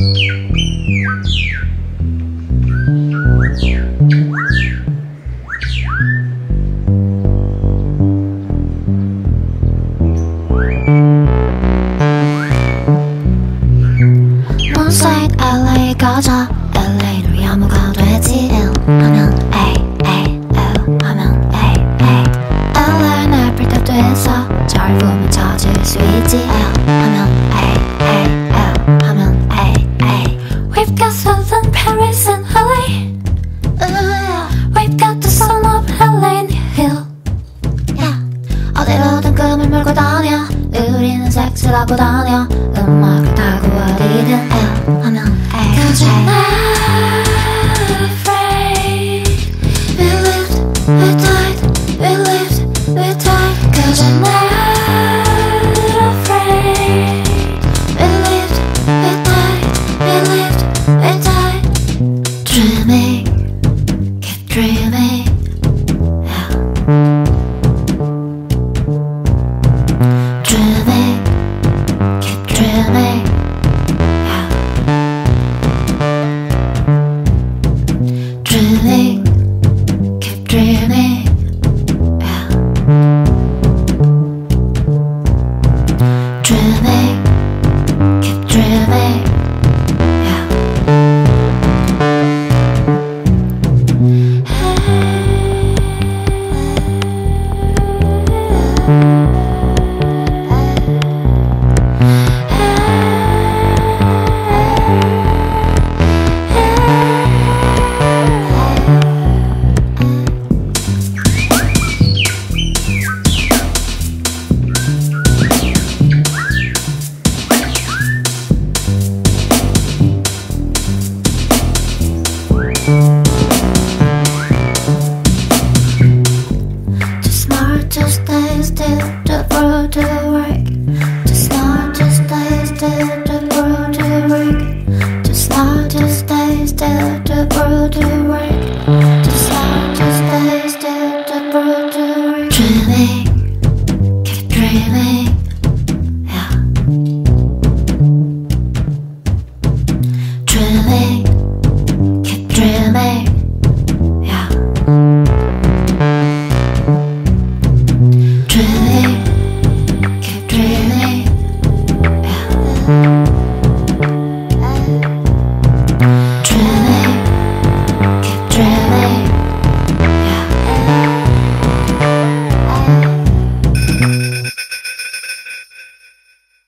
Moonlight LA 가자. LA를 위한 뭐가 되지? L 하면 A, A, L 하면 A, A. LA는 에펠탑도에서 잘 보면 찾을 수 있지. L 하면 A, A, L 하면 A, A. We've got London, Paris and LA. We've got the sun of LA in the hill. Yeah. 어디로든 꿈을 몰고 다녀. 우리는 색칠하고 다녀. 음악을 타고 어디든 L 하면 A, Cause we're not afraid. We lived, we died. We lived, we died. Cause we're not afraid. We lived, we died. We lived, we died. Dreaming, keep dreaming. Yeah. Dreaming, keep dreaming.